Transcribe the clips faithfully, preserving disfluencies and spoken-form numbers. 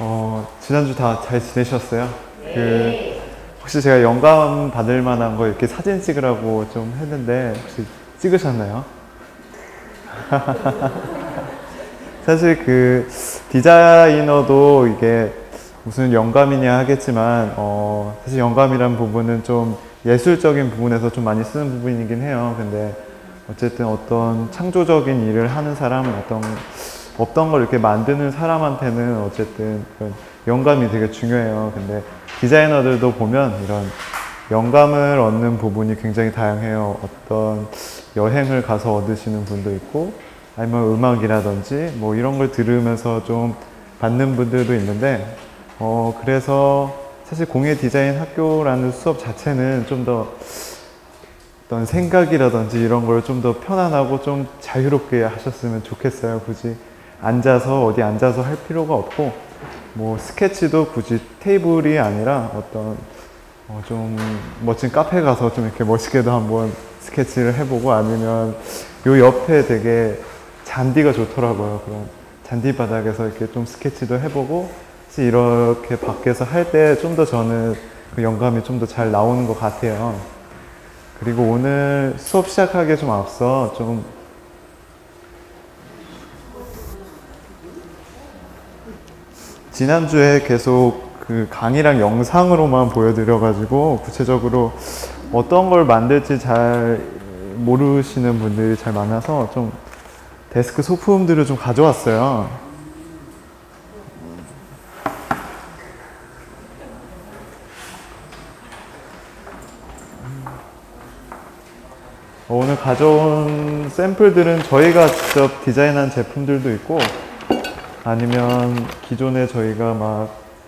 어, 지난주 다 잘 지내셨어요? 그, 혹시 제가 영감 받을 만한 거 이렇게 사진 찍으라고 좀 했는데, 혹시 찍으셨나요? 사실 그, 디자이너도 이게 무슨 영감이냐 하겠지만, 어, 사실 영감이란 부분은 좀 예술적인 부분에서 좀 많이 쓰는 부분이긴 해요. 근데, 어쨌든 어떤 창조적인 일을 하는 사람, 어떤 없던 걸 이렇게 만드는 사람한테는 어쨌든 영감이 되게 중요해요. 근데 디자이너들도 보면 이런 영감을 얻는 부분이 굉장히 다양해요. 어떤 여행을 가서 얻으시는 분도 있고, 아니면 음악이라든지 뭐 이런 걸 들으면서 좀 받는 분들도 있는데, 어 그래서 사실 공예 디자인 학교라는 수업 자체는 좀 더 어떤 생각이라든지 이런 걸 좀 더 편안하고 좀 자유롭게 하셨으면 좋겠어요. 굳이 앉아서 어디 앉아서 할 필요가 없고, 뭐 스케치도 굳이 테이블이 아니라 어떤 어 좀 멋진 카페 가서 좀 이렇게 멋있게도 한번 스케치를 해보고, 아니면 요 옆에 되게 잔디가 좋더라고요. 그런 잔디 바닥에서 이렇게 좀 스케치도 해보고, 이렇게 밖에서 할 때 좀 더 저는 그 영감이 좀 더 잘 나오는 것 같아요. 그리고 오늘 수업 시작하기에 좀 앞서 좀 지난주에 계속 그 강의랑 영상으로만 보여드려가지고 구체적으로 어떤 걸 만들지 잘 모르시는 분들이 잘 많아서 좀 데스크 소품들을 좀 가져왔어요. 오늘 가져온 샘플들은 저희가 직접 디자인한 제품들도 있고, 아니면 기존에 저희가 막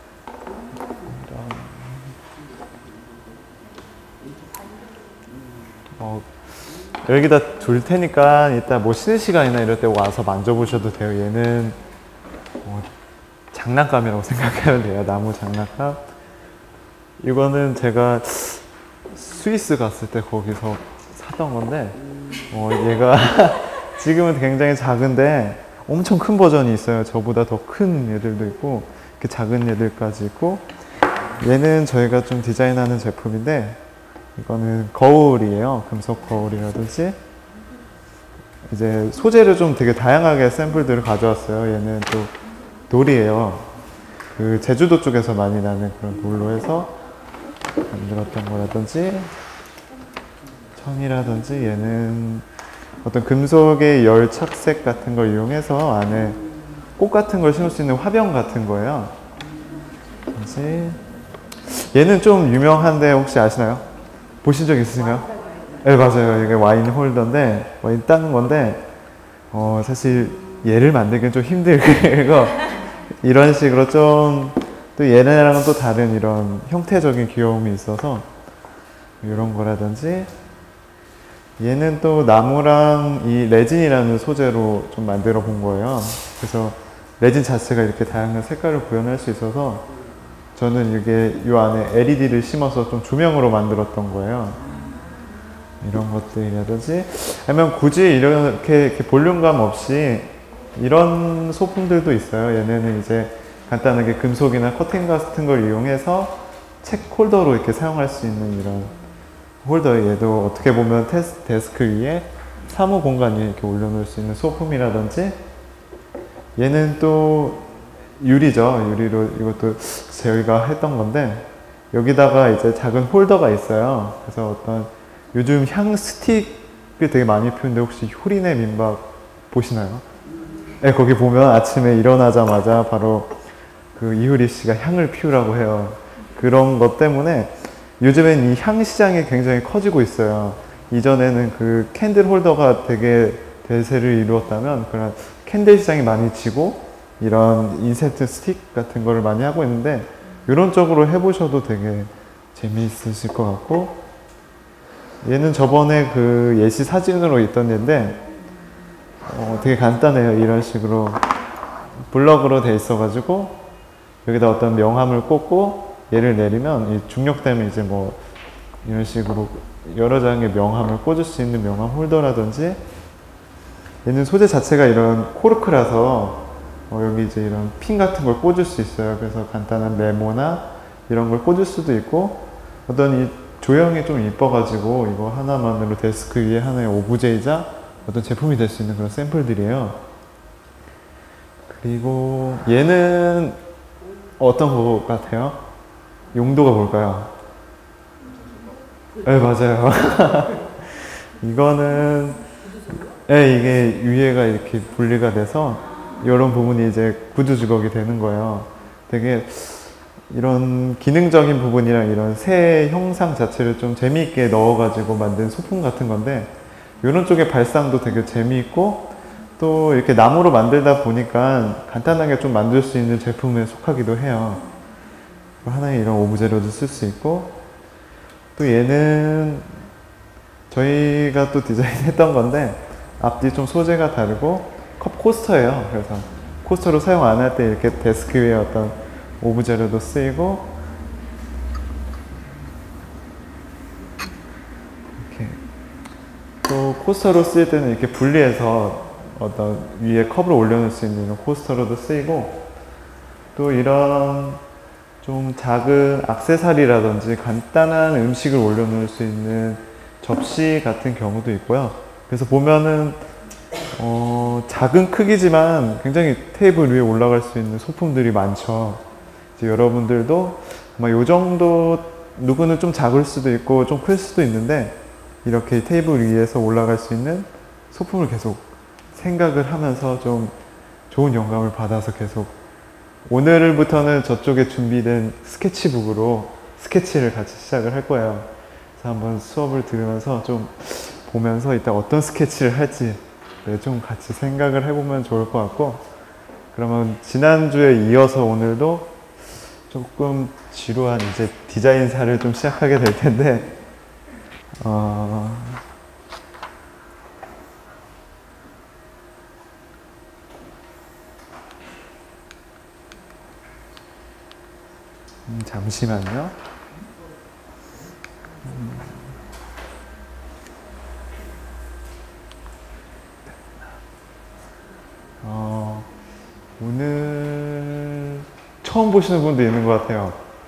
어, 여기다 둘 테니까 이따 뭐 쉬는 시간이나 이럴 때 와서 만져보셔도 돼요. 얘는 어, 장난감이라고 생각하면 돼요. 나무 장난감. 이거는 제가 스위스 갔을 때 거기서 사던 건데, 어, 얘가 지금은 굉장히 작은데 엄청 큰 버전이 있어요. 저보다 더 큰 애들도 있고, 이렇게 작은 애들까지 있고. 얘는 저희가 좀 디자인하는 제품인데, 이거는 거울이에요. 금속 거울이라든지. 이제 소재를 좀 되게 다양하게 샘플들을 가져왔어요. 얘는 또 돌이에요. 그 제주도 쪽에서 많이 나는 그런 돌로 해서 만들었던 거라든지, 청이라든지, 얘는 어떤 금속의 열 착색 같은 걸 이용해서 안에 꽃 같은 걸 심을 수 있는 화병 같은 거예요. 그렇지. 얘는 좀 유명한데 혹시 아시나요? 보신 적 있으신가요? 네, 맞아요. 이게 와인 홀더인데, 와인 따는 건데, 어, 사실 얘를 만들기는 좀 힘들고, 이런 식으로 좀, 또 얘네랑은 또 다른 이런 형태적인 귀여움이 있어서, 이런 거라든지, 얘는 또 나무랑 이 레진이라는 소재로 좀 만들어 본 거예요. 그래서 레진 자체가 이렇게 다양한 색깔을 구현할 수 있어서 저는 이게 이 안에 엘이디를 심어서 좀 조명으로 만들었던 거예요. 이런 것들이라든지, 아니면 굳이 이렇게, 이렇게 볼륨감 없이 이런 소품들도 있어요. 얘네는 이제 간단하게 금속이나 커튼 같은 걸 이용해서 책 홀더로 이렇게 사용할 수 있는 이런 홀더. 얘도 어떻게 보면 테스, 데스크 위에 사무 공간 위에 이렇게 올려놓을 수 있는 소품이라든지, 얘는 또 유리죠. 유리로 이것도 저희가 했던 건데, 여기다가 이제 작은 홀더가 있어요. 그래서 어떤 요즘 향 스틱을 되게 많이 피우는데, 혹시 효린의 민박 보시나요? 네, 거기 보면 아침에 일어나자마자 바로 그 이효리 씨가 향을 피우라고 해요. 그런 것 때문에 요즘엔 이 향 시장이 굉장히 커지고 있어요. 이전에는 그 캔들 홀더가 되게 대세를 이루었다면, 그런 캔들 시장이 많이 지고 이런 인센트 스틱 같은 거를 많이 하고 있는데, 이런 쪽으로 해보셔도 되게 재미있으실 것 같고, 얘는 저번에 그 예시 사진으로 있던 얘인데, 어, 되게 간단해요. 이런 식으로 블럭으로 돼 있어가지고 여기다 어떤 명암을 꽂고 얘를 내리면 이 중력 때문에 이제 뭐 이런 식으로 여러 장의 명암을 꽂을 수 있는 명암 홀더라든지, 얘는 소재 자체가 이런 코르크라서 어, 여기 이제 이런 핀 같은 걸 꽂을 수 있어요. 그래서 간단한 메모나 이런 걸 꽂을 수도 있고, 어떤 이 조형이 좀 이뻐가지고 이거 하나만으로 데스크 위에 하나의 오브제이자 어떤 제품이 될 수 있는 그런 샘플들이에요. 그리고 얘는 어떤 거 같아요? 용도가 뭘까요? 네, 맞아요. 이거는 네, 이게 위에가 이렇게 분리가 돼서 이런 부분이 이제 구두 주걱이 되는 거예요. 되게 이런 기능적인 부분이랑 이런 새 형상 자체를 좀 재미있게 넣어가지고 만든 소품 같은 건데, 이런 쪽의 발상도 되게 재미있고, 또 이렇게 나무로 만들다 보니까 간단하게 좀 만들 수 있는 제품에 속하기도 해요. 하나의 이런 오브제로도 쓸 수 있고, 또 얘는 저희가 또 디자인했던 건데 앞뒤 좀 소재가 다르고 컵 코스터예요. 그래서 코스터로 사용 안 할 때 이렇게 데스크 위에 어떤 오브제로도 쓰이고, 이렇게 또 코스터로 쓸 때는 이렇게 분리해서 어떤 위에 컵을 올려놓을 수 있는 이런 코스터로도 쓰이고, 또 이런 좀 작은 액세서리라든지 간단한 음식을 올려놓을 수 있는 접시 같은 경우도 있고요. 그래서 보면은 어, 작은 크기지만 굉장히 테이블 위에 올라갈 수 있는 소품들이 많죠. 이제 여러분들도 아마 요 정도, 누구는 좀 작을 수도 있고 좀 클 수도 있는데, 이렇게 테이블 위에서 올라갈 수 있는 소품을 계속 생각을 하면서 좀 좋은 영감을 받아서 계속, 오늘부터는 저쪽에 준비된 스케치북으로 스케치를 같이 시작을 할 거예요. 그래서 한번 수업을 들으면서 좀 보면서 이따 어떤 스케치를 할지 네, 좀 같이 생각을 해보면 좋을 것 같고, 그러면 지난주에 이어서 오늘도 조금 지루한 이제 디자인사를 좀 시작하게 될 텐데, 어... 음, 잠시만요. 음. 어, 오늘 처음 보시는 분도 있는 것 같아요.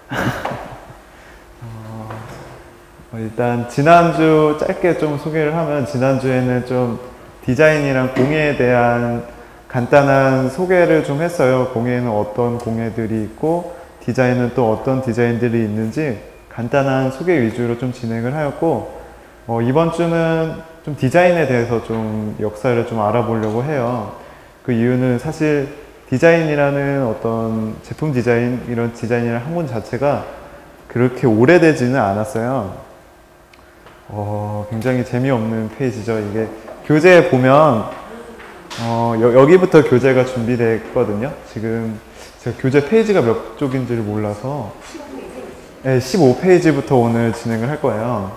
어, 일단 지난주 짧게 좀 소개를 하면, 지난주에는 좀 디자인이랑 공예에 대한 간단한 소개를 좀 했어요. 공예에는 어떤 공예들이 있고 디자인은 또 어떤 디자인들이 있는지 간단한 소개 위주로 좀 진행을 하였고, 어, 이번 주는 좀 디자인에 대해서 좀 역사를 좀 알아보려고 해요. 그 이유는 사실 디자인이라는 어떤 제품 디자인, 이런 디자인이라는 학문 자체가 그렇게 오래되지는 않았어요. 어, 굉장히 재미없는 페이지죠. 이게 교재에 보면 어, 여, 여기부터 교재가 준비되어 있거든요. 지금 제가 교재 페이지가 몇 쪽인지를 몰라서 네, 십오 페이지부터 오늘 진행을 할 거예요.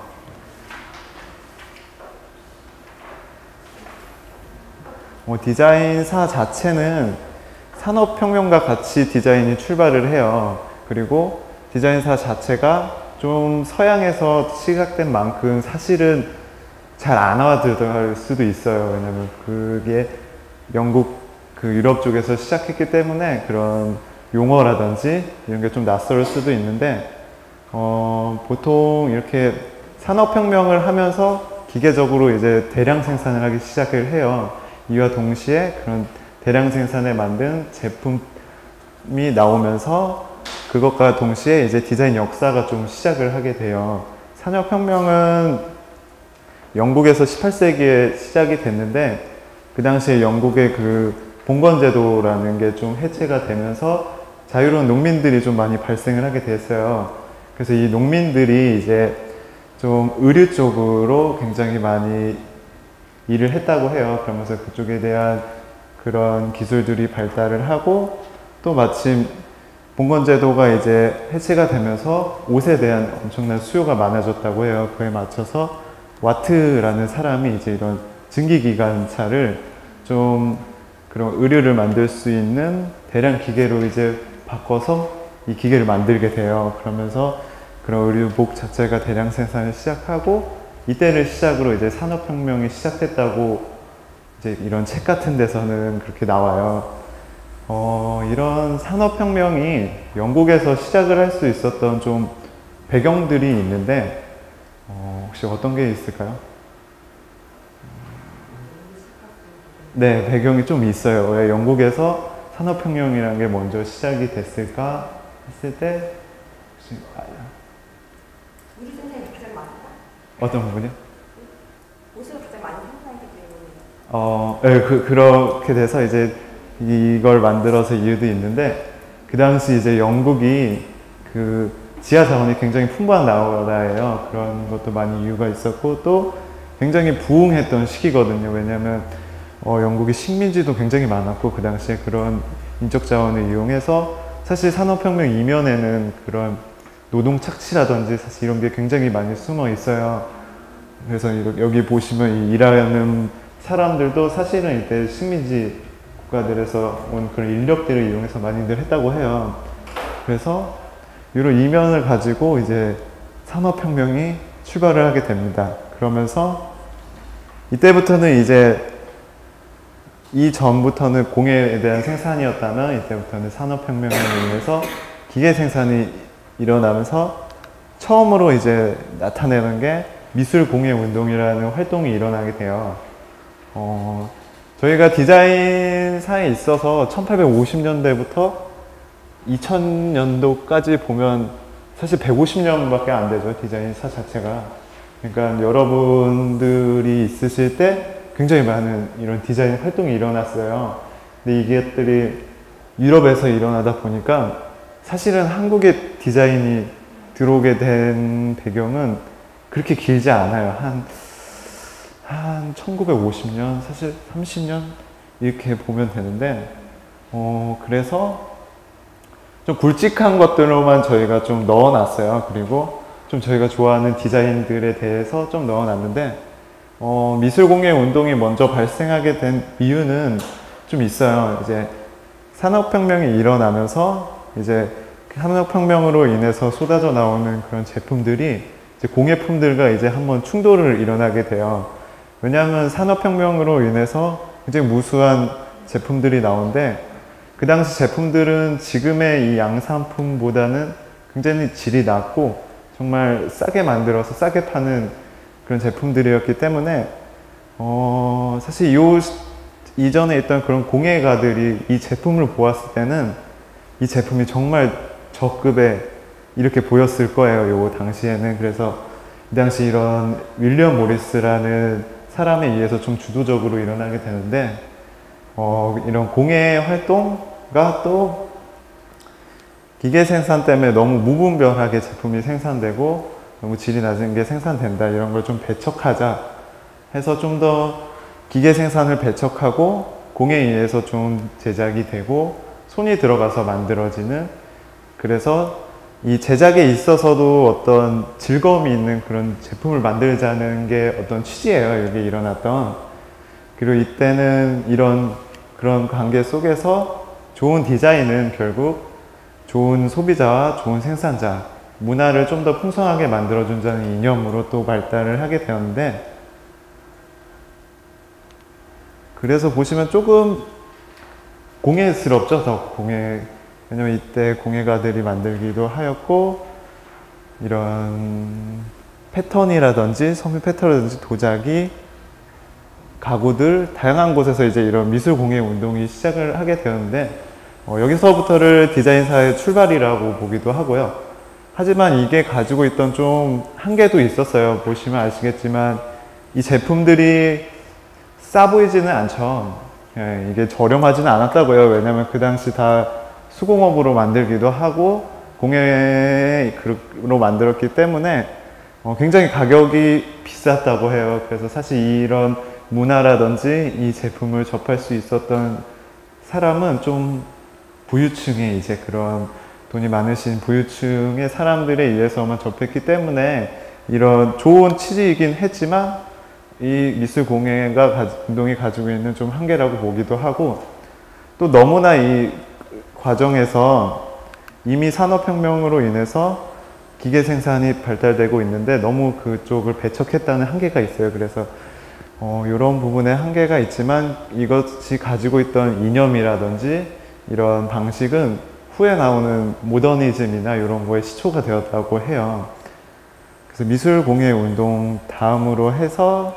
어, 디자인사 자체는 산업혁명과 같이 디자인이 출발을 해요. 그리고 디자인사 자체가 좀 서양에서 시작된 만큼 사실은 잘 안 알아들을 수도 있어요. 왜냐면 그게 영국, 그 유럽 쪽에서 시작했기 때문에 그런 용어라든지 이런 게 좀 낯설 수도 있는데, 어, 보통 이렇게 산업혁명을 하면서 기계적으로 이제 대량 생산을 하기 시작을 해요. 이와 동시에 그런 대량 생산에 만든 제품이 나오면서 그것과 동시에 이제 디자인 역사가 좀 시작을 하게 돼요. 산업혁명은 영국에서 십팔 세기에 시작이 됐는데, 그 당시에 영국의 그 봉건제도라는 게 좀 해체가 되면서 자유로운 농민들이 좀 많이 발생을 하게 됐어요. 그래서 이 농민들이 이제 좀 의류 쪽으로 굉장히 많이 일을 했다고 해요. 그러면서 그쪽에 대한 그런 기술들이 발달을 하고, 또 마침 봉건제도가 이제 해체가 되면서 옷에 대한 엄청난 수요가 많아졌다고 해요. 그에 맞춰서 와트라는 사람이 이제 이런 증기기관차를 좀 그런 의류를 만들 수 있는 대량 기계로 이제 바꿔서 이 기계를 만들게 돼요. 그러면서 그런 의류복 자체가 대량 생산을 시작하고, 이때를 시작으로 이제 산업혁명이 시작됐다고 이제 이런 책 같은 데서는 그렇게 나와요. 어, 이런 산업혁명이 영국에서 시작을 할 수 있었던 좀 배경들이 있는데 어, 혹시 어떤 게 있을까요? 네, 배경이 좀 있어요. 왜 영국에서 산업혁명이라는 게 먼저 시작이 됐을까 했을 때 혹시 우리 생산이 가장 많다? 어떤 부분이요? 옷을 가장 많이 생산하기 때문에. 어, 네, 그, 그렇게 돼서 이제 이걸 만들어서 이유도 있는데 그 당시 이제 영국이 그 지하 자원이 굉장히 풍부한 나라예요. 그런 것도 많이 이유가 있었고 또 굉장히 부흥했던 시기거든요. 왜냐하면 어, 영국이 식민지도 굉장히 많았고 그 당시에 그런 인적 자원을 이용해서 사실 산업혁명 이면에는 그런 노동 착취라든지 사실 이런 게 굉장히 많이 숨어 있어요. 그래서 여기 보시면 이 일하는 사람들도 사실은 이때 식민지 국가들에서 온 그런 인력들을 이용해서 많이들 했다고 해요. 그래서 이런 이면을 가지고 이제 산업혁명이 출발을 하게 됩니다. 그러면서 이때부터는 이제 이 전부터는 공예에 대한 생산이었다면 이때부터는 산업혁명에 의해서 기계 생산이 일어나면서 처음으로 이제 나타내는 게 미술공예운동이라는 활동이 일어나게 돼요. 어, 저희가 디자인사에 있어서 천팔백오십 년대부터 이천 년도까지 보면 사실 백오십 년밖에 안 되죠. 디자인사 자체가. 그러니까 여러분들이 있으실 때 굉장히 많은 이런 디자인 활동이 일어났어요. 근데 이것들이 유럽에서 일어나다 보니까 사실은 한국의 디자인이 들어오게 된 배경은 그렇게 길지 않아요. 한, 한 천구백오십 년, 사실 삼십 년 이렇게 보면 되는데 어, 그래서 좀 굵직한 것들로만 저희가 좀 넣어놨어요. 그리고 좀 저희가 좋아하는 디자인들에 대해서 좀 넣어놨는데 어, 미술공예 운동이 먼저 발생하게 된 이유는 좀 있어요. 이제 산업혁명이 일어나면서 이제 산업혁명으로 인해서 쏟아져 나오는 그런 제품들이 이제 공예품들과 이제 한번 충돌을 일어나게 돼요. 왜냐하면 산업혁명으로 인해서 굉장히 무수한 제품들이 나오는데 그 당시 제품들은 지금의 이 양산품보다는 굉장히 질이 낮고 정말 싸게 만들어서 싸게 파는 그런 제품들이었기 때문에 어, 사실 요 이전에 있던 그런 공예가들이 이 제품을 보았을 때는 이 제품이 정말 저급에 이렇게 보였을 거예요. 요 당시에는. 그래서 이 당시 이런 윌리엄 모리스라는 사람에 의해서 좀 주도적으로 일어나게 되는데 어, 이런 공예 활동가 또 기계 생산 때문에 너무 무분별하게 제품이 생산되고 너무 질이 낮은 게 생산된다 이런 걸 좀 배척하자 해서 좀 더 기계 생산을 배척하고 공예에 의해서 좀 제작이 되고 손이 들어가서 만들어지는 그래서 이 제작에 있어서도 어떤 즐거움이 있는 그런 제품을 만들자는 게 어떤 취지예요. 여기 일어났던. 그리고 이때는 이런 그런 관계 속에서 좋은 디자인은 결국 좋은 소비자와 좋은 생산자 문화를 좀 더 풍성하게 만들어준다는 이념으로 또 발달을 하게 되었는데 그래서 보시면 조금 공예스럽죠. 더 공예 왜냐면 이때 공예가들이 만들기도 하였고 이런 패턴이라든지 섬유 패턴이라든지 도자기 가구들 다양한 곳에서 이제 이런 미술 공예 운동이 시작을 하게 되었는데 어, 여기서부터를 디자인사의 출발이라고 보기도 하고요. 하지만 이게 가지고 있던 좀 한계도 있었어요. 보시면 아시겠지만 이 제품들이 싸 보이지는 않죠. 예, 이게 저렴하지는 않았다고요. 왜냐면 그 당시 다 수공업으로 만들기도 하고 공예로 만들었기 때문에 어, 굉장히 가격이 비쌌다고 해요. 그래서 사실 이런 문화라든지 이 제품을 접할 수 있었던 사람은 좀 부유층의 이제 그런 돈이 많으신 부유층의 사람들에 의해서만 접했기 때문에 이런 좋은 취지이긴 했지만 이 미술공예가 운동이 가지고 있는 좀 한계라고 보기도 하고 또 너무나 이 과정에서 이미 산업혁명으로 인해서 기계 생산이 발달되고 있는데 너무 그쪽을 배척했다는 한계가 있어요. 그래서 어, 이런 부분에 한계가 있지만 이것이 가지고 있던 이념이라든지 이런 방식은 후에 나오는 모더니즘이나 이런 거에 시초가 되었다고 해요. 그래서 미술공예 운동 다음으로 해서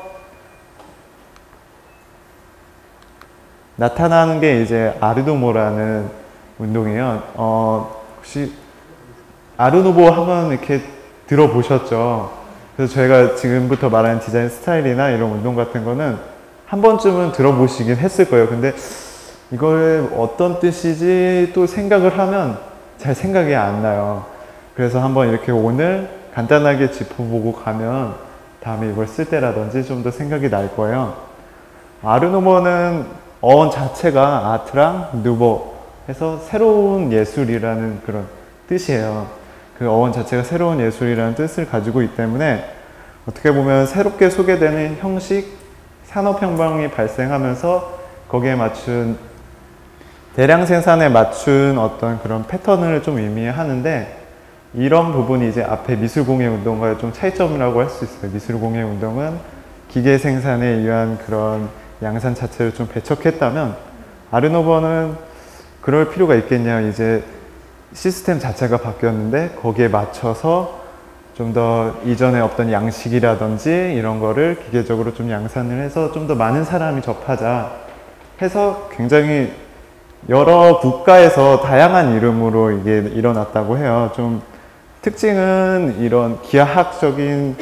나타나는 게 이제 아르누보라는 운동이에요. 어, 혹시 아르누보 하면 이렇게 들어보셨죠? 그래서 저희가 지금부터 말하는 디자인 스타일이나 이런 운동 같은 거는 한 번쯤은 들어보시긴 했을 거예요. 근데 이걸 어떤 뜻이지 또 생각을 하면 잘 생각이 안 나요. 그래서 한번 이렇게 오늘 간단하게 짚어보고 가면 다음에 이걸 쓸 때라든지 좀 더 생각이 날 거예요. 아르누보는 어원 자체가 아트랑 누보 해서 새로운 예술이라는 그런 뜻이에요. 그 어원 자체가 새로운 예술이라는 뜻을 가지고 있기 때문에 어떻게 보면 새롭게 소개되는 형식, 산업혁명이 발생하면서 거기에 맞춘 대량 생산에 맞춘 어떤 그런 패턴을 좀 의미하는데, 이런 부분이 이제 앞에 미술공예 운동과의 좀 차이점이라고 할 수 있어요. 미술공예 운동은 기계 생산에 의한 그런 양산 자체를 좀 배척했다면, 아르누보는 그럴 필요가 있겠냐, 이제 시스템 자체가 바뀌었는데 거기에 맞춰서 좀 더 이전에 없던 양식이라든지 이런 거를 기계적으로 좀 양산을 해서 좀 더 많은 사람이 접하자 해서 굉장히 여러 국가에서 다양한 이름으로 이게 일어났다고 해요. 좀 특징은 이런 기하학적인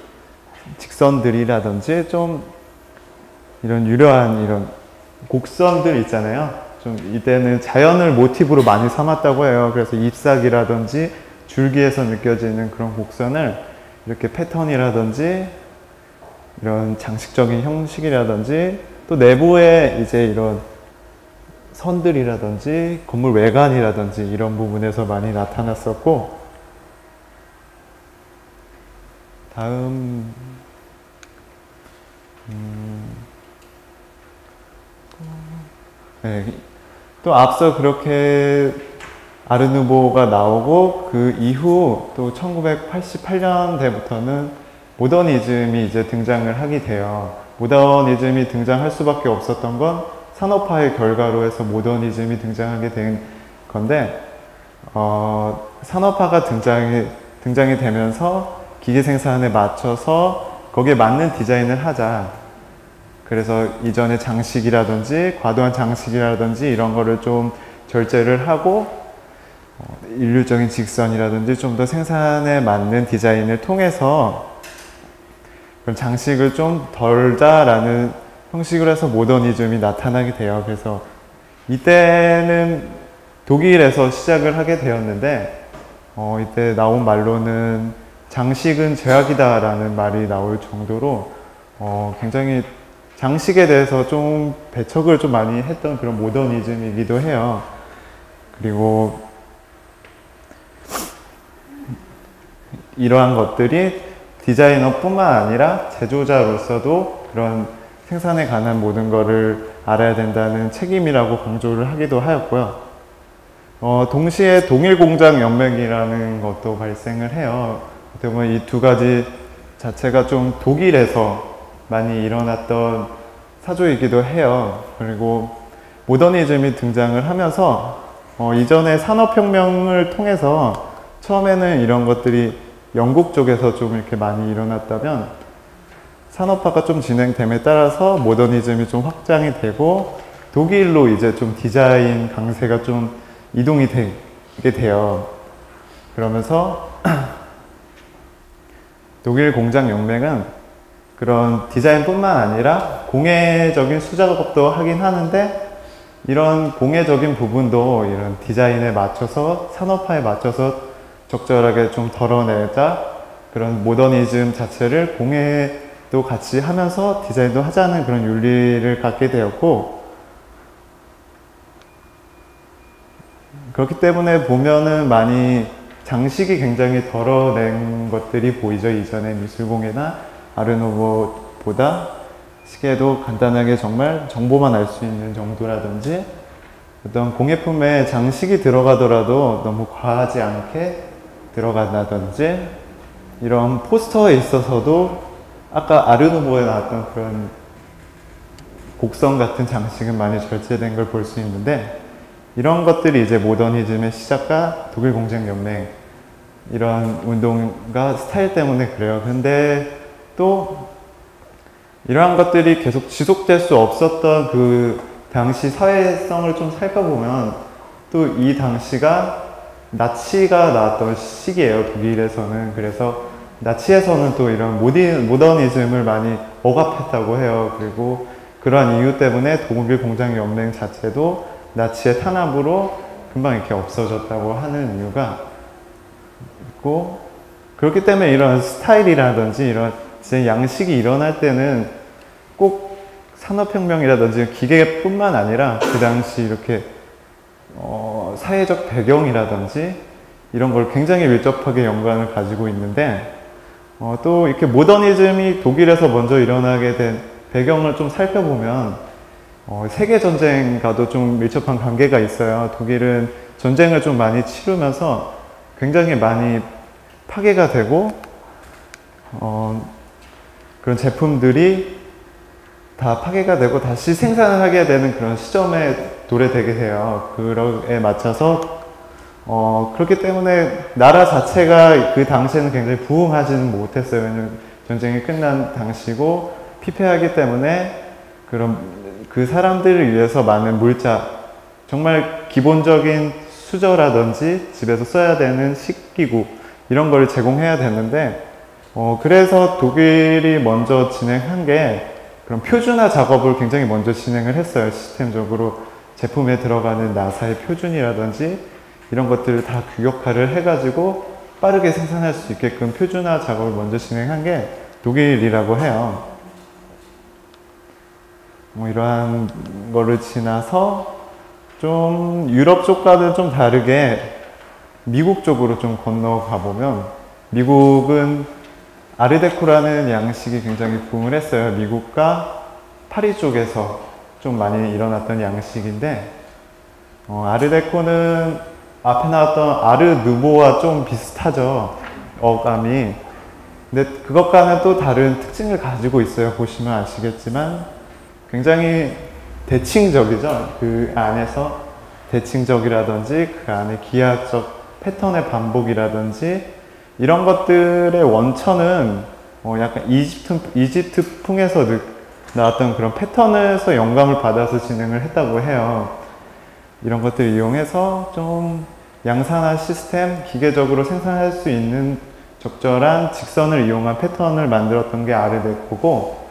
직선들이라든지 좀 이런 유려한 이런 곡선들 있잖아요. 좀 이때는 자연을 모티브로 많이 삼았다고 해요. 그래서 잎사귀라든지 줄기에서 느껴지는 그런 곡선을 이렇게 패턴이라든지 이런 장식적인 형식이라든지 또 내부에 이제 이런 선들이라든지 건물 외관이라든지 이런 부분에서 많이 나타났었고, 다음 음, 네, 또 앞서 그렇게 아르누보가 나오고 그 이후 또 천구백팔십팔 년대부터는 모더니즘이 이제 등장을 하게 돼요. 모더니즘이 등장할 수밖에 없었던 건 산업화의 결과로 해서 모더니즘이 등장하게 된 건데, 어, 산업화가 등장이, 등장이 되면서 기계 생산에 맞춰서 거기에 맞는 디자인을 하자. 그래서 이전의 장식이라든지 과도한 장식이라든지 이런 거를 좀 절제를 하고 어, 일률적인 직선이라든지 좀 더 생산에 맞는 디자인을 통해서 그런 장식을 좀 덜자라는 형식으로 해서 모더니즘이 나타나게 돼요. 그래서 이때는 독일에서 시작을 하게 되었는데, 어, 이때 나온 말로는 장식은 죄악이다 라는 말이 나올 정도로 어, 굉장히 장식에 대해서 좀 배척을 좀 많이 했던 그런 모더니즘이기도 해요. 그리고 이러한 것들이 디자이너뿐만 아니라 제조자로서도 그런 생산에 관한 모든 것을 알아야 된다는 책임이라고 강조를 하기도 하였고요. 어, 동시에 동일공장연맹이라는 것도 발생을 해요. 어떻게 보면 이 두 가지 자체가 좀 독일에서 많이 일어났던 사조이기도 해요. 그리고 모더니즘이 등장을 하면서 어, 이전에 산업혁명을 통해서 처음에는 이런 것들이 영국 쪽에서 좀 이렇게 많이 일어났다면, 산업화가 좀 진행됨에 따라서 모더니즘이 좀 확장이 되고 독일로 이제 좀 디자인 강세가 좀 이동이 되게 돼요. 그러면서 독일 공장연맹은 그런 디자인뿐만 아니라 공예적인 수작업도 하긴 하는데, 이런 공예적인 부분도 이런 디자인에 맞춰서 산업화에 맞춰서 적절하게 좀 덜어내자, 그런 모더니즘 자체를 공예도 같이 하면서 디자인도 하자는 그런 윤리를 갖게 되었고, 그렇기 때문에 보면은 많이 장식이 굉장히 덜어낸 것들이 보이죠. 이전의 미술공예나 아르누보보다 시계도 간단하게 정말 정보만 알 수 있는 정도라든지, 어떤 공예품에 장식이 들어가더라도 너무 과하지 않게 들어간다든지, 이런 포스터에 있어서도 아까 아르누보에 나왔던 그런 곡선 같은 장식은 많이 절제된 걸 볼 수 있는데, 이런 것들이 이제 모더니즘의 시작과 독일 공장 연맹 이런 운동과 스타일 때문에 그래요. 근데 또 이러한 것들이 계속 지속될 수 없었던 그 당시 사회성을 좀 살펴보면 또 이 당시가 나치가 나왔던 시기예요. 독일에서는. 그래서 나치에서는 또 이런 모디, 모더니즘을 많이 억압했다고 해요. 그리고 그러한 이유 때문에 독일 공장 연맹 자체도 나치의 탄압으로 금방 이렇게 없어졌다고 하는 이유가 있고, 그렇기 때문에 이런 스타일이라든지 이런 제 양식이 일어날 때는 꼭 산업혁명이라든지 기계뿐만 아니라 그 당시 이렇게 어, 사회적 배경이라든지 이런 걸 굉장히 밀접하게 연관을 가지고 있는데, 어, 또 이렇게 모더니즘이 독일에서 먼저 일어나게 된 배경을 좀 살펴보면 어, 세계전쟁과도 좀 밀접한 관계가 있어요. 독일은 전쟁을 좀 많이 치르면서 굉장히 많이 파괴가 되고 어, 그런 제품들이 다 파괴가 되고 다시 생산을 하게 되는 그런 시점에 도래되게 돼요. 그에 맞춰서 어, 그렇기 때문에 나라 자체가 그 당시에는 굉장히 부흥하지는 못했어요. 왜냐면 전쟁이 끝난 당시고 피폐하기 때문에 그런 그 사람들을 위해서 많은 물자, 정말 기본적인 수저라든지 집에서 써야 되는 식기구 이런 걸 제공해야 되는데 어, 그래서 독일이 먼저 진행한 게 그런 표준화 작업을 굉장히 먼저 진행을 했어요. 시스템적으로 제품에 들어가는 나사의 표준이라든지 이런 것들을 다 규격화를 해가지고 빠르게 생산할 수 있게끔 표준화 작업을 먼저 진행한 게 독일이라고 해요. 뭐 이러한 거를 지나서 좀 유럽 쪽과는 좀 다르게 미국 쪽으로 좀 건너가 보면 미국은 아르데코라는 양식이 굉장히 부흥을 했어요. 미국과 파리 쪽에서 좀 많이 일어났던 양식인데 어, 아르데코는 앞에 나왔던 아르 누보와 좀 비슷하죠. 어감이. 근데 그것과는 또 다른 특징을 가지고 있어요. 보시면 아시겠지만 굉장히 대칭적이죠. 그 안에서 대칭적이라든지 그 안에 기하적 패턴의 반복이라든지 이런 것들의 원천은 어 약간 이집트, 이집트풍에서 나왔던 그런 패턴에서 영감을 받아서 진행을 했다고 해요. 이런 것들을 이용해서 좀 양산화 시스템, 기계적으로 생산할 수 있는 적절한 직선을 이용한 패턴을 만들었던 게 아르데코고,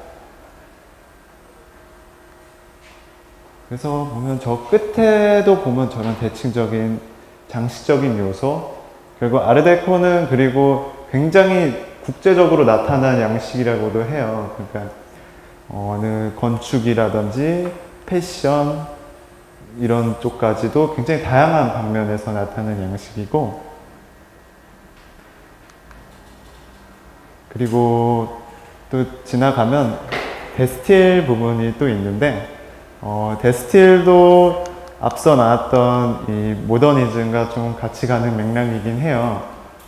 그래서 보면 저 끝에도 보면 저런 대칭적인 장식적인 요소, 그리고 아르데코는 그리고 굉장히 국제적으로 나타난 양식이라고도 해요. 그러니까 어느 건축이라든지 패션 이런 쪽까지도 굉장히 다양한 방면에서 나타나는 양식이고, 그리고 또 지나가면 데스틸 부분이 또 있는데 어, 데스틸도 앞서 나왔던 이 모더니즘과 좀 같이 가는 맥락이긴 해요.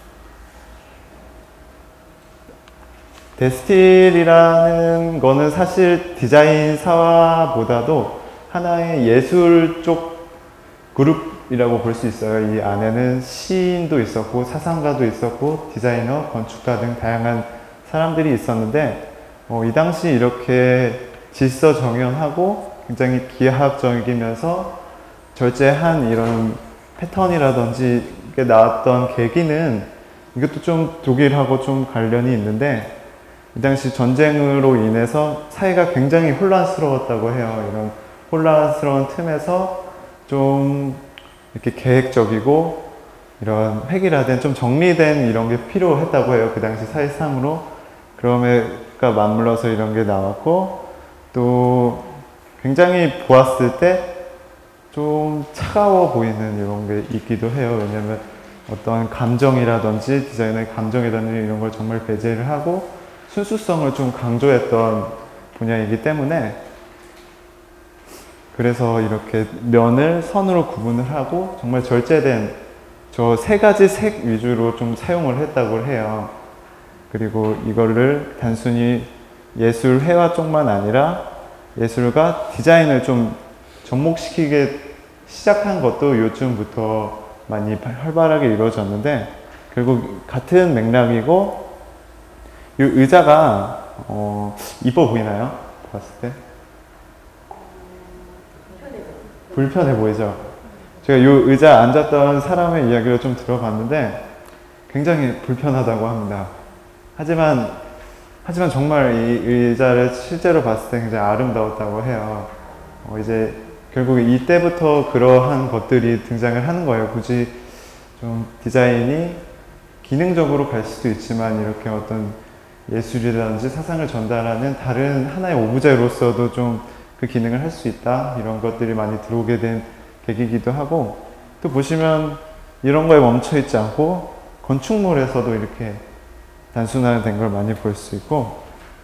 데스틸이라는 거는 사실 디자인사보다도 하나의 예술 쪽 그룹이라고 볼 수 있어요. 이 안에는 시인도 있었고 사상가도 있었고 디자이너, 건축가 등 다양한 사람들이 있었는데 어, 이 당시 이렇게 질서정연하고 굉장히 기하학적이면서 절제한 이런 패턴이라든지 이게 나왔던 계기는 이것도 좀 독일하고 좀 관련이 있는데 이 당시 전쟁으로 인해서 사회가 굉장히 혼란스러웠다고 해요. 이런 혼란스러운 틈에서 좀 이렇게 계획적이고 이런 획일화된 좀 정리된 이런 게 필요했다고 해요. 그 당시 사회상으로. 그럼에가 맞물려서 이런 게 나왔고 또 굉장히 보았을 때 좀 차가워 보이는 이런 게 있기도 해요. 왜냐면 어떤 감정이라든지 디자인의 감정이라든지 이런 걸 정말 배제를 하고 순수성을 좀 강조했던 분야이기 때문에 그래서 이렇게 면을 선으로 구분을 하고 정말 절제된 저 세 가지 색 위주로 좀 사용을 했다고 해요. 그리고 이거를 단순히 예술회화 쪽만 아니라 예술과 디자인을 좀 접목시키게 시작한 것도 요즘부터 많이 활발하게 이루어졌는데, 결국 같은 맥락이고, 이 의자가 어, 이뻐 보이나요? 봤을 때? 불편해 보이죠? 제가 이 의자 앉았던 사람의 이야기를 좀 들어봤는데 굉장히 불편하다고 합니다. 하지만 하지만 정말 이 의자를 실제로 봤을 때 굉장히 아름다웠다고 해요. 어, 이제 결국 이때부터 그러한 것들이 등장을 하는 거예요. 굳이 좀 디자인이 기능적으로 갈 수도 있지만 이렇게 어떤 예술이라든지 사상을 전달하는 다른 하나의 오브제로서도 좀 그 기능을 할 수 있다, 이런 것들이 많이 들어오게 된 계기이기도 하고, 또 보시면 이런 거에 멈춰 있지 않고 건축물에서도 이렇게 단순화된 걸 많이 볼 수 있고,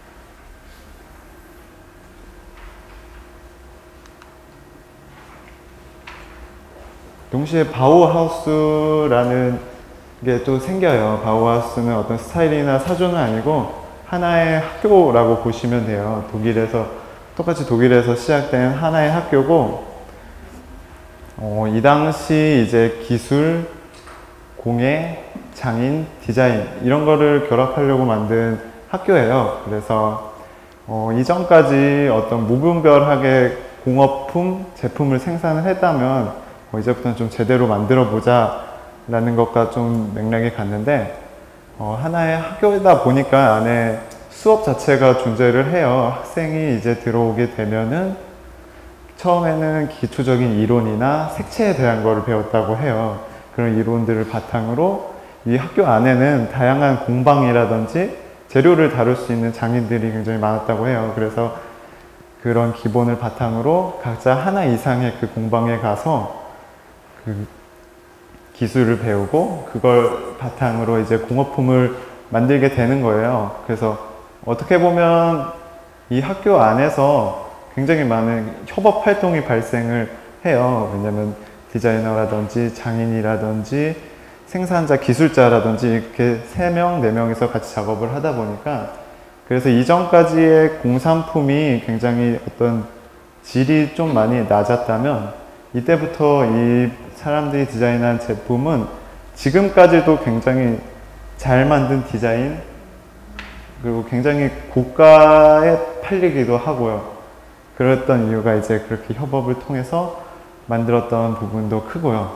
동시에 바우하우스라는 게 또 생겨요. 바우하우스는 어떤 스타일이나 사조는 아니고 하나의 학교라고 보시면 돼요. 독일에서 똑같이 독일에서 시작된 하나의 학교고, 어, 이 당시 이제 기술, 공예, 장인, 디자인 이런 거를 결합하려고 만든 학교예요. 그래서 어, 이전까지 어떤 무분별하게 공업품, 제품을 생산을 했다면 어, 이제부터는 좀 제대로 만들어 보자 라는 것과 좀 맥락이 같는데, 어, 하나의 학교이다 보니까 안에 수업 자체가 존재를 해요. 학생이 이제 들어오게 되면은 처음에는 기초적인 이론이나 색채에 대한 거를 배웠다고 해요. 그런 이론들을 바탕으로 이 학교 안에는 다양한 공방이라든지 재료를 다룰 수 있는 장인들이 굉장히 많았다고 해요. 그래서 그런 기본을 바탕으로 각자 하나 이상의 그 공방에 가서 그 기술을 배우고 그걸 바탕으로 이제 공업품을 만들게 되는 거예요. 그래서 어떻게 보면 이 학교 안에서 굉장히 많은 협업 활동이 발생을 해요. 왜냐면 디자이너라든지 장인이라든지 생산자, 기술자라든지 이렇게 세 명, 네 명이서 같이 작업을 하다 보니까, 그래서 이전까지의 공산품이 굉장히 어떤 질이 좀 많이 낮았다면 이때부터 이 사람들이 디자인한 제품은 지금까지도 굉장히 잘 만든 디자인, 그리고 굉장히 고가에 팔리기도 하고요. 그랬던 이유가 이제 그렇게 협업을 통해서 만들었던 부분도 크고요.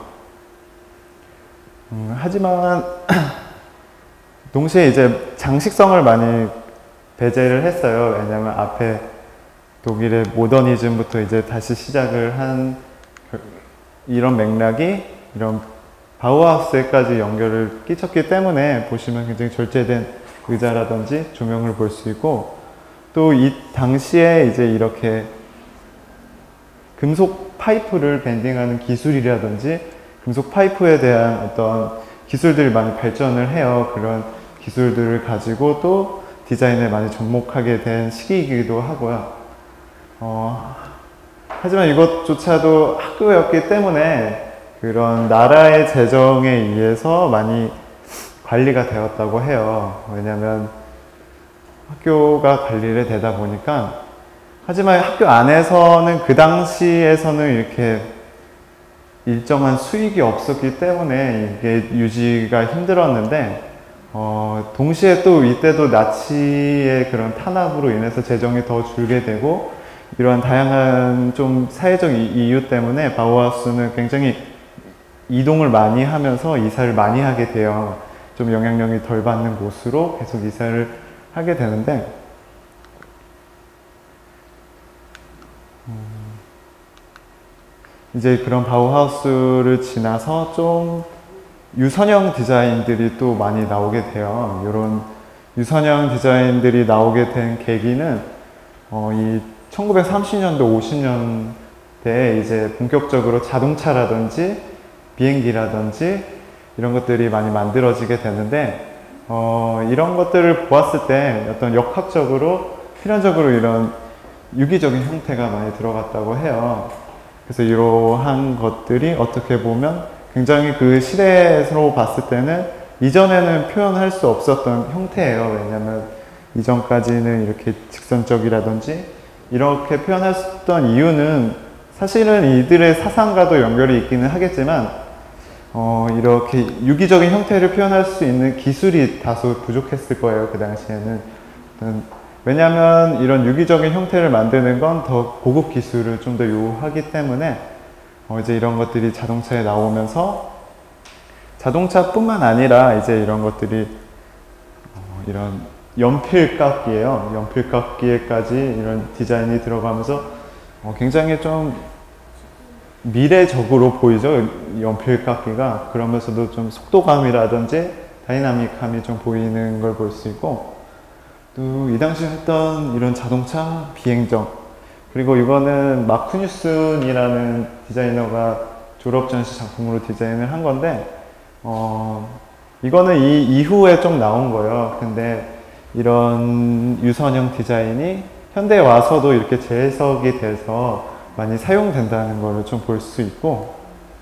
음, 하지만 동시에 이제 장식성을 많이 배제를 했어요. 왜냐하면 앞에 독일의 모더니즘부터 이제 다시 시작을 한 이런 맥락이 이런 바우하우스에까지 연결을 끼쳤기 때문에 보시면 굉장히 절제된 의자라든지 조명을 볼 수 있고, 또 이 당시에 이제 이렇게 금속 파이프를 밴딩하는 기술이라든지 금속 파이프에 대한 어떤 기술들이 많이 발전을 해요. 그런 기술들을 가지고 또 디자인에 많이 접목하게 된 시기이기도 하고요. 어, 하지만 이것조차도 학교였기 때문에 그런 나라의 재정에 의해서 많이 관리가 되었다고 해요. 왜냐하면 학교가 관리를 되다 보니까, 하지만 학교 안에서는 그 당시에서는 이렇게 일정한 수익이 없었기 때문에 이게 유지가 힘들었는데, 어, 동시에 또 이때도 나치의 그런 탄압으로 인해서 재정이 더 줄게 되고, 이러한 다양한 좀 사회적 이유 때문에 바우하우스는 굉장히 이동을 많이 하면서 이사를 많이 하게 돼요. 좀 영향력이 덜 받는 곳으로 계속 이사를 하게 되는데, 음, 이제 그런 바우하우스를 지나서 좀 유선형 디자인들이 또 많이 나오게 돼요. 이런 유선형 디자인들이 나오게 된 계기는 어, 이 천구백삼십 년도, 오십 년대에 이제 본격적으로 자동차라든지 비행기라든지 이런 것들이 많이 만들어지게 되는데, 어, 이런 것들을 보았을 때 어떤 역학적으로, 필연적으로 이런 유기적인 형태가 많이 들어갔다고 해요. 그래서 이러한 것들이 어떻게 보면 굉장히 그 시대로 봤을 때는 이전에는 표현할 수 없었던 형태예요. 왜냐하면 이전까지는 이렇게 직선적이라든지 이렇게 표현했던 이유는 사실은 이들의 사상과도 연결이 있기는 하겠지만 어, 이렇게 유기적인 형태를 표현할 수 있는 기술이 다소 부족했을 거예요. 그 당시에는. 왜냐하면 이런 유기적인 형태를 만드는 건 더 고급 기술을 좀 더 요하기 때문에 어, 이제 이런 것들이 자동차에 나오면서 자동차뿐만 아니라 이제 이런 것들이 어, 이런 연필깎이에요. 연필깎이에까지 이런 디자인이 들어가면서 어, 굉장히 좀 미래적으로 보이죠. 연필깎이가. 그러면서도 좀 속도감이라든지 다이나믹함이 좀 보이는 걸 볼 수 있고, 또 이 당시 했던 이런 자동차 비행정, 그리고 이거는 마쿠뉴슨이라는 디자이너가 졸업 전시 작품으로 디자인을 한 건데 어, 이거는 이 이후에 좀 나온 거예요. 근데 이런 유선형 디자인이 현대에 와서도 이렇게 재해석이 돼서 많이 사용된다는 걸 좀 볼 수 있고,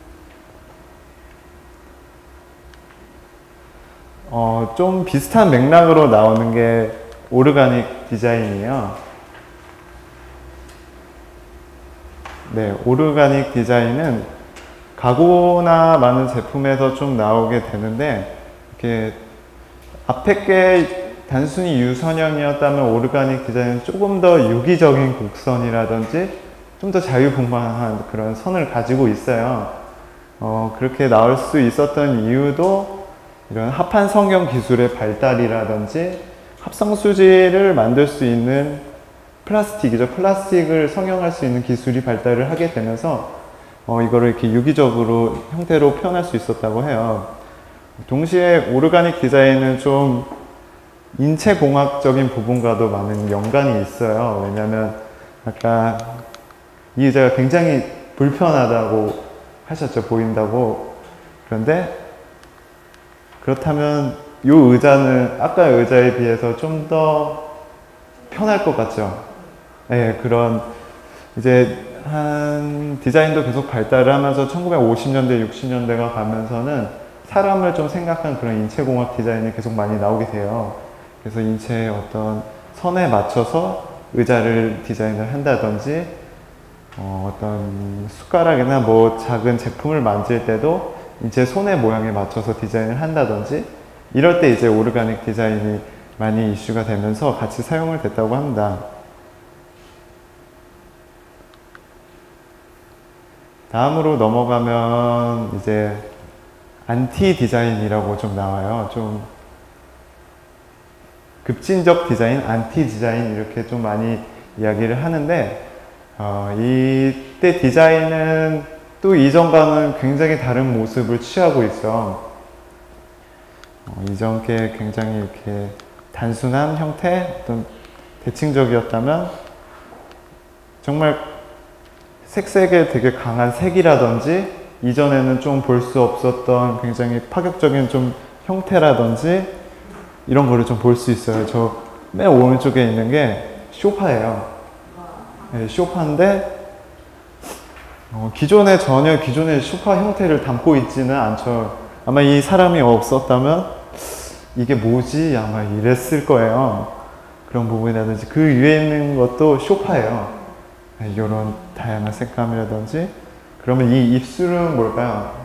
어, 좀 비슷한 맥락으로 나오는 게 오르가닉 디자인이에요. 네, 오르가닉 디자인은 가구나 많은 제품에서 좀 나오게 되는데, 이렇게 앞에 게 단순히 유선형이었다면 오르가닉 디자인은 조금 더 유기적인 곡선이라든지 좀 더 자유분방한 그런 선을 가지고 있어요. 어, 그렇게 나올 수 있었던 이유도 이런 합판 성형 기술의 발달이라든지 합성 수지를 만들 수 있는 플라스틱이죠. 플라스틱을 성형할 수 있는 기술이 발달을 하게 되면서 어, 이거를 이렇게 유기적으로 형태로 표현할 수 있었다고 해요. 동시에 오르가닉 디자인은 좀 인체공학적인 부분과도 많은 연관이 있어요. 왜냐하면 아까 이 의자가 굉장히 불편하다고 하셨죠. 보인다고. 그런데 그렇다면 이 의자는 아까 의자에 비해서 좀 더 편할 것 같죠. 네, 그런 이제 한 디자인도 계속 발달을 하면서 천구백오십 년대, 육십 년대가 가면서는 사람을 좀 생각한 그런 인체공학 디자인이 계속 많이 나오게 돼요. 그래서 인체의 어떤 선에 맞춰서 의자를 디자인을 한다든지 어, 어떤 숟가락이나 뭐 작은 제품을 만질 때도 인체 손의 모양에 맞춰서 디자인을 한다든지 이럴 때 이제 오르가닉 디자인이 많이 이슈가 되면서 같이 사용을 됐다고 합니다. 다음으로 넘어가면 이제 안티 디자인이라고 좀 나와요. 좀 급진적 디자인, 안티 디자인 이렇게 좀 많이 이야기를 하는데 어, 이때 디자인은 또 이전과는 굉장히 다른 모습을 취하고 있어. 어, 이전 게 굉장히 이렇게 단순한 형태, 어떤 대칭적이었다면 정말 색색의 되게 강한 색이라든지 이전에는 좀 볼 수 없었던 굉장히 파격적인 좀 형태라든지 이런 거를 좀 볼 수 있어요. 저 맨 오른쪽에 있는 게 쇼파예요. 네, 쇼파인데 어, 기존에 전혀 기존의 쇼파 형태를 담고 있지는 않죠. 아마 이 사람이 없었다면 이게 뭐지? 아마 이랬을 거예요. 그런 부분이라든지 그 위에 있는 것도 쇼파예요. 네, 이런 다양한 색감이라든지. 그러면 이 입술은 뭘까요?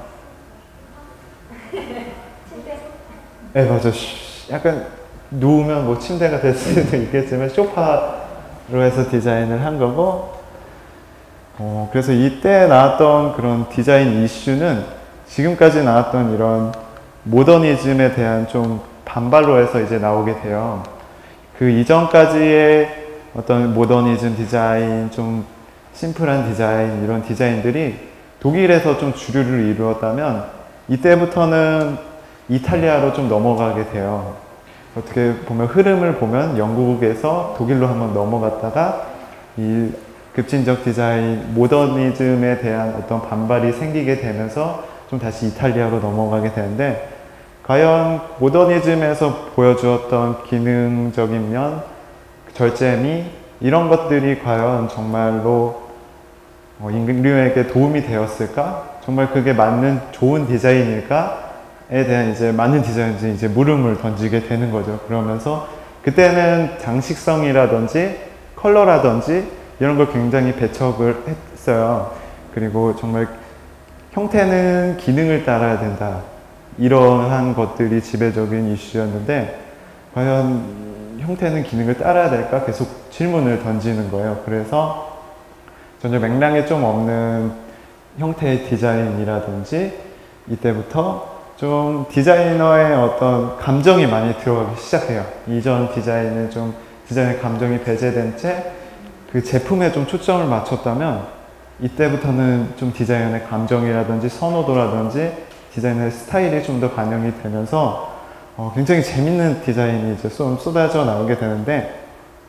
침대? 네, 맞아. 약간 누우면 뭐 침대가 될 수도 있겠지만 소파로 해서 디자인을 한 거고, 어, 그래서 이때 나왔던 그런 디자인 이슈는 지금까지 나왔던 이런 모더니즘에 대한 좀 반발로 해서 이제 나오게 돼요. 그 이전까지의 어떤 모더니즘 디자인, 좀 심플한 디자인, 이런 디자인들이 독일에서 좀 주류를 이루었다면 이때부터는 이탈리아로 좀 넘어가게 돼요. 어떻게 보면 흐름을 보면 영국에서 독일로 한번 넘어갔다가 이 급진적 디자인, 모더니즘에 대한 어떤 반발이 생기게 되면서 좀 다시 이탈리아로 넘어가게 되는데, 과연 모더니즘에서 보여주었던 기능적인 면, 절제미 이런 것들이 과연 정말로 어, 인류에게 도움이 되었을까? 정말 그게 맞는 좋은 디자인일까? 에 대한 이제 많은 디자인들이 이제 물음을 던지게 되는 거죠. 그러면서 그때는 장식성이라든지 컬러라든지 이런 걸 굉장히 배척을 했어요. 그리고 정말 형태는 기능을 따라야 된다. 이러한 것들이 지배적인 이슈였는데 과연 형태는 기능을 따라야 될까? 계속 질문을 던지는 거예요. 그래서 전혀 맥락에 좀 없는 형태의 디자인이라든지 이때부터 좀 디자이너의 어떤 감정이 많이 들어가기 시작해요. 이전 디자인은 좀 디자인의 감정이 배제된 채 그 제품에 좀 초점을 맞췄다면 이때부터는 좀 디자이너의 감정이라든지 선호도라든지 디자이너의 스타일이 좀 더 반영이 되면서 어, 굉장히 재밌는 디자인이 이제 좀 쏟아져 나오게 되는데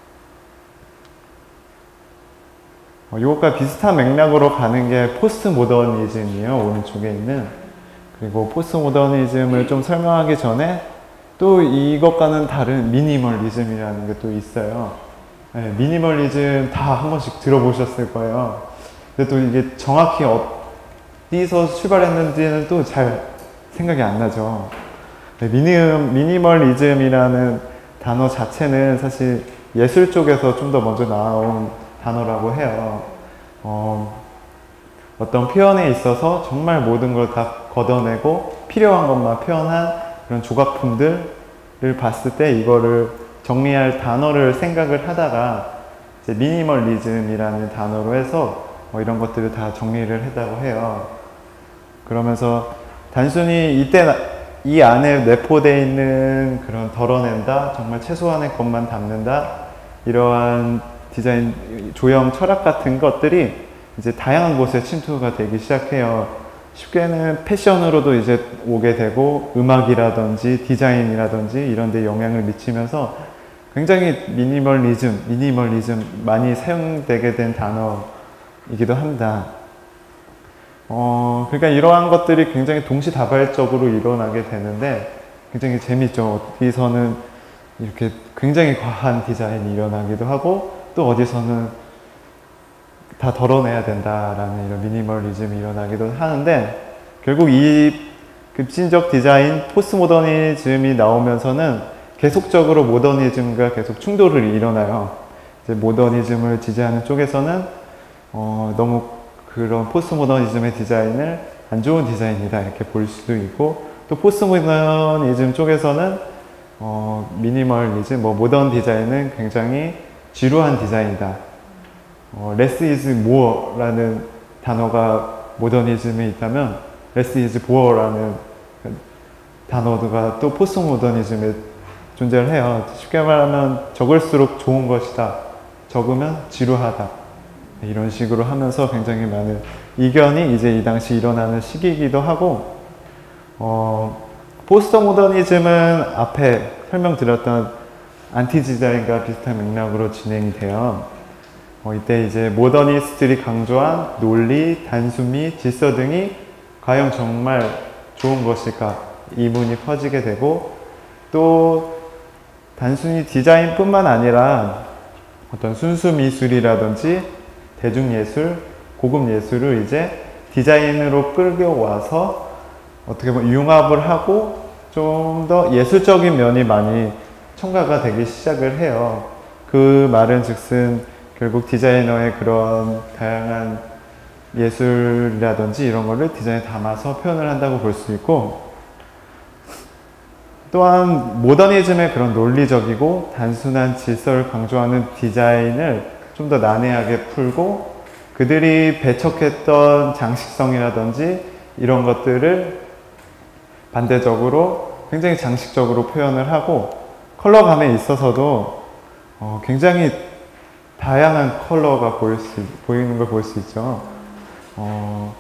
어, 이것과 비슷한 맥락으로 가는 게 포스트 모더니즘이에요. 오른쪽에 있는. 그리고 포스트 모더니즘을 좀 설명하기 전에 또 이것과는 다른 미니멀리즘이라는 게 또 있어요. 네, 미니멀리즘 다 한 번씩 들어보셨을 거예요. 근데 또 이게 정확히 어디서 출발했는지는 또 잘 생각이 안 나죠. 네, 미니, 미니멀리즘이라는 단어 자체는 사실 예술 쪽에서 좀 더 먼저 나온 단어라고 해요. 어, 어떤 표현에 있어서 정말 모든 걸 다 걷어내고 필요한 것만 표현한 그런 조각품들을 봤을 때 이거를 정리할 단어를 생각을 하다가 이제 미니멀리즘이라는 단어로 해서 뭐 이런 것들을 다 정리를 했다고 해요. 그러면서 단순히 이때 이 안에 내포되어 있는 그런 덜어낸다, 정말 최소한의 것만 담는다, 이러한 디자인, 조형, 철학 같은 것들이 이제 다양한 곳에 침투가 되기 시작해요. 쉽게는 패션으로도 이제 오게 되고 음악이라든지 디자인이라든지 이런 데 영향을 미치면서 굉장히 미니멀리즘, 미니멀리즘 많이 사용되게 된 단어이기도 합니다. 어, 그러니까 이러한 것들이 굉장히 동시다발적으로 일어나게 되는데 굉장히 재밌죠. 어디서는 이렇게 굉장히 과한 디자인이 일어나기도 하고 또 어디서는 다 덜어내야 된다라는 이런 미니멀리즘이 일어나기도 하는데 결국 이 급진적 디자인, 포스트모더니즘이 나오면서는 계속적으로 모더니즘과 계속 충돌이 일어나요. 이제 모더니즘을 지지하는 쪽에서는 어, 너무 그런 포스트모더니즘의 디자인을 안 좋은 디자인이다 이렇게 볼 수도 있고 또 포스트모더니즘 쪽에서는 어, 미니멀리즘, 뭐 모던 디자인은 굉장히 지루한 디자인이다. 어, less is more라는 단어가 모더니즘에 있다면 less is poor라는 단어가 또 포스트모더니즘에 존재를 해요. 쉽게 말하면 적을수록 좋은 것이다. 적으면 지루하다. 이런 식으로 하면서 굉장히 많은 이견이 이제 이 당시 일어나는 시기이기도 하고 어, 포스트모더니즘은 앞에 설명드렸던 안티 디자인과 비슷한 맥락으로 진행이 돼요. 어, 이때 이제 모더니스트들이 강조한 논리, 단순미, 질서 등이 과연 정말 좋은 것일까 의문이 퍼지게 되고 또 단순히 디자인뿐만 아니라 어떤 순수 미술이라든지 대중예술, 고급 예술을 이제 디자인으로 끌어와서 어떻게 보면 융합을 하고 좀 더 예술적인 면이 많이 첨가가 되기 시작을 해요. 그 말은 즉슨 결국 디자이너의 그런 다양한 예술이라든지 이런 거를 디자인에 담아서 표현을 한다고 볼 수 있고 또한 모더니즘의 그런 논리적이고 단순한 질서를 강조하는 디자인을 좀 더 난해하게 풀고 그들이 배척했던 장식성이라든지 이런 것들을 반대적으로 굉장히 장식적으로 표현을 하고 컬러감에 있어서도 어 굉장히 다양한 컬러가 보일 수, 보이는 걸 볼 수 있죠. 어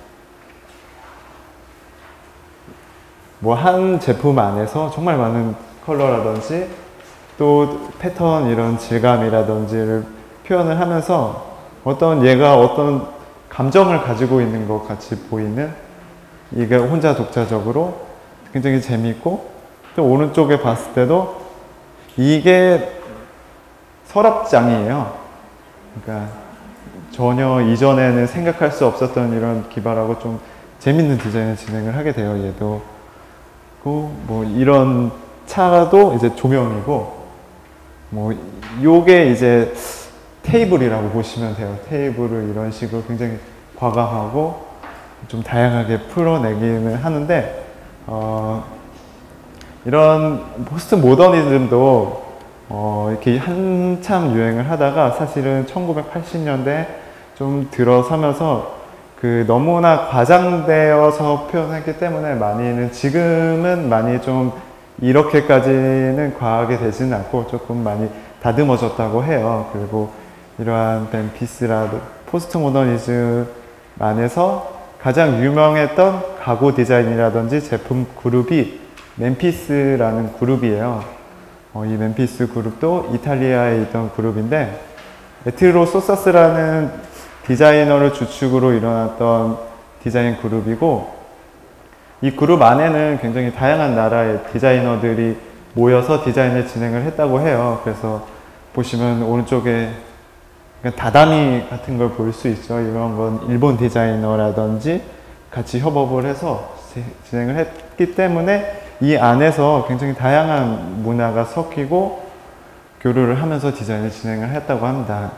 뭐 한 제품 안에서 정말 많은 컬러라든지 또 패턴 이런 질감이라든지를 표현을 하면서 어떤 얘가 어떤 감정을 가지고 있는 것 같이 보이는 이게 혼자 독자적으로 굉장히 재미있고 또 오른쪽에 봤을 때도 이게 서랍장이에요. 그러니까 전혀 이전에는 생각할 수 없었던 이런 기발하고 좀 재밌는 디자인을 진행을 하게 돼요. 얘도 뭐 이런 차도 이제 조명이고 뭐 요게 이제 테이블이라고 보시면 돼요. 테이블을 이런 식으로 굉장히 과감하고 좀 다양하게 풀어내기는 하는데, 어, 이런 포스트 모더니즘도 어, 이렇게 한참 유행을 하다가 사실은 천구백팔십 년대 좀 들어서면서 그 너무나 과장되어서 표현했기 때문에 많이는 지금은 많이 좀 이렇게까지는 과하게 되지는 않고 조금 많이 다듬어졌다고 해요. 그리고 이러한 멤피스라도 포스트 모더니즘 안에서 가장 유명했던 가구 디자인이라든지 제품 그룹이 멤피스라는 그룹이에요. 어, 이 멤피스 그룹도 이탈리아에 있던 그룹인데, 에트로 소사스라는 디자이너를 주축으로 일어났던 디자인 그룹이고, 이 그룹 안에는 굉장히 다양한 나라의 디자이너들이 모여서 디자인을 진행을 했다고 해요. 그래서 보시면 오른쪽에 다다미 같은 걸 볼 수 있죠. 이런 건 일본 디자이너라든지 같이 협업을 해서 진행을 했기 때문에 이 안에서 굉장히 다양한 문화가 섞이고 교류를 하면서 디자인을 진행을 했다고 합니다.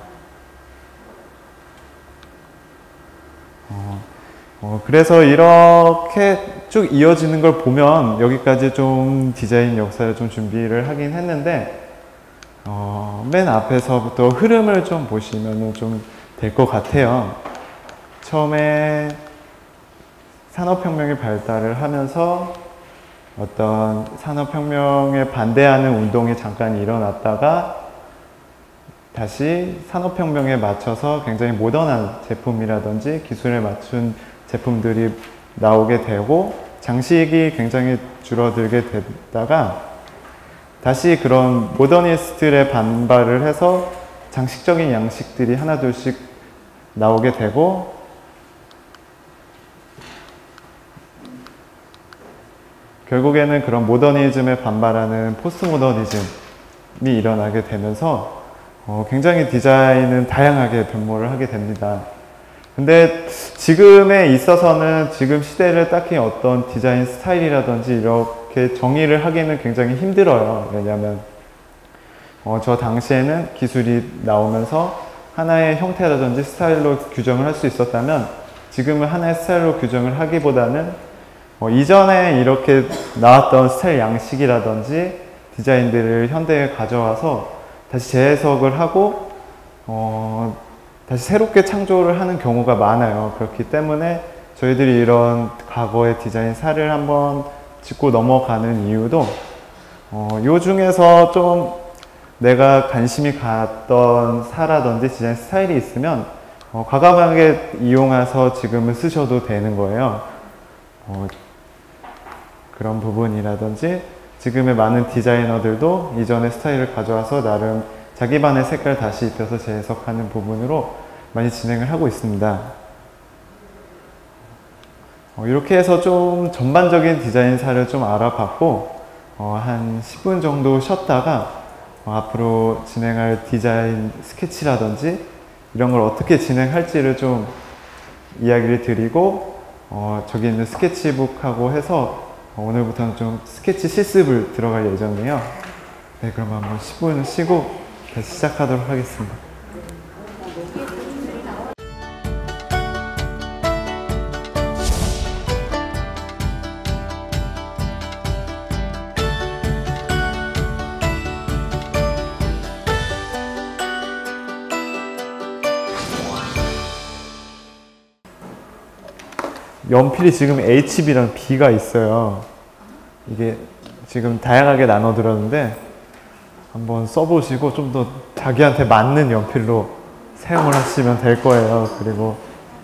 어, 어, 그래서 이렇게 쭉 이어지는 걸 보면 여기까지 좀 디자인 역사를 좀 준비를 하긴 했는데, 어, 맨 앞에서부터 흐름을 좀 보시면 좀 될 것 같아요. 처음에 산업혁명이 발달을 하면서 어떤 산업혁명에 반대하는 운동이 잠깐 일어났다가 다시 산업혁명에 맞춰서 굉장히 모던한 제품이라든지 기술에 맞춘 제품들이 나오게 되고 장식이 굉장히 줄어들게 됐다가 다시 그런 모더니스트들의 반발을 해서 장식적인 양식들이 하나둘씩 나오게 되고, 결국에는 그런 모더니즘에 반발하는 포스트 모더니즘이 일어나게 되면서 어, 굉장히 디자인은 다양하게 변모를 하게 됩니다. 근데 지금에 있어서는 지금 시대를 딱히 어떤 디자인 스타일이라든지 이렇게 정의를 하기는 굉장히 힘들어요. 왜냐하면 어, 저 당시에는 기술이 나오면서 하나의 형태라든지 스타일로 규정을 할 수 있었다면 지금은 하나의 스타일로 규정을 하기보다는 어, 이전에 이렇게 나왔던 스타일 양식이라든지 디자인들을 현대에 가져와서 다시 재해석을 하고 어, 다시 새롭게 창조를 하는 경우가 많아요. 그렇기 때문에 저희들이 이런 과거의 디자인 사를 한번 짚고 넘어가는 이유도 어, 요 중에서 좀 내가 관심이 갔던 사라든지 디자인 스타일이 있으면 어, 과감하게 이용해서 지금은 쓰셔도 되는 거예요. 어, 그런 부분이라든지 지금의 많은 디자이너들도 이전의 스타일을 가져와서 나름 자기만의 색깔을 다시 입혀서 재해석하는 부분으로 많이 진행을 하고 있습니다. 어, 이렇게 해서 좀 전반적인 디자인사를 좀 알아봤고 어, 한 십 분 정도 쉬었다가 어, 앞으로 진행할 디자인 스케치라든지 이런 걸 어떻게 진행할지를 좀 이야기를 드리고 어, 저기 있는 스케치북하고 해서 어, 오늘부터는 좀 스케치 실습을 들어갈 예정이에요. 네, 그럼 한번 십 분 쉬고 다시 시작하도록 하겠습니다. 연필이 지금 에이치비랑 B가 있어요. 이게 지금 다양하게 나눠 들었는데 한번 써보시고 좀 더 자기한테 맞는 연필로 사용을 하시면 될 거예요. 그리고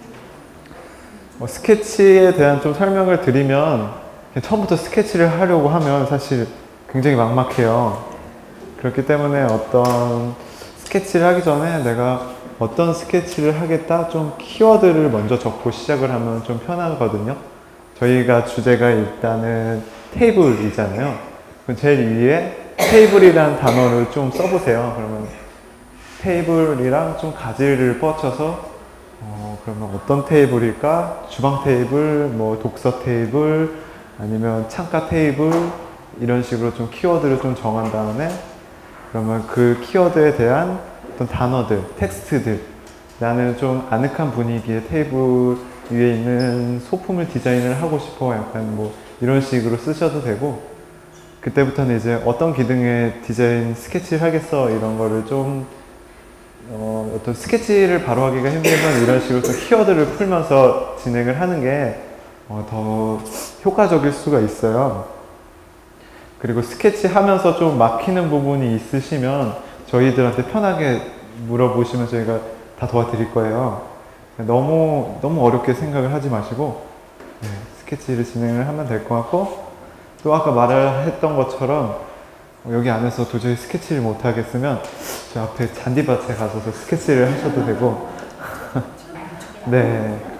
뭐 스케치에 대한 좀 설명을 드리면 처음부터 스케치를 하려고 하면 사실 굉장히 막막해요. 그렇기 때문에 어떤 스케치를 하기 전에 내가 어떤 스케치를 하겠다 좀 키워드를 먼저 적고 시작을 하면 좀 편하거든요. 저희가 주제가 일단은 테이블이잖아요. 그럼 제일 위에 테이블이라는 단어를 좀 써보세요. 그러면 테이블이랑 좀 가지를 뻗쳐서 어, 그러면 어떤 테이블일까? 주방 테이블, 뭐 독서 테이블, 아니면 창가 테이블 이런 식으로 좀 키워드를 좀 정한 다음에 그러면 그 키워드에 대한 어떤 단어들, 텍스트들 나는 좀 아늑한 분위기의 테이블 위에 있는 소품을 디자인을 하고 싶어. 약간 뭐 이런 식으로 쓰셔도 되고, 그때부터는 이제 어떤 기둥에 디자인 스케치를 하겠어 이런 거를 좀 어, 어떤 스케치를 바로 하기가 힘들면 이런 식으로 좀 키워드를 풀면서 진행을 하는 게 어, 더 효과적일 수가 있어요. 그리고 스케치 하면서 좀 막히는 부분이 있으시면 저희들한테 편하게 물어보시면 저희가 다 도와드릴 거예요. 너무 너무 어렵게 생각을 하지 마시고 네, 스케치를 진행을 하면 될 것 같고, 또 아까 말했던 것처럼 여기 안에서 도저히 스케치를 못 하겠으면 저 앞에 잔디밭에 가셔서 스케치를 하셔도 되고 네.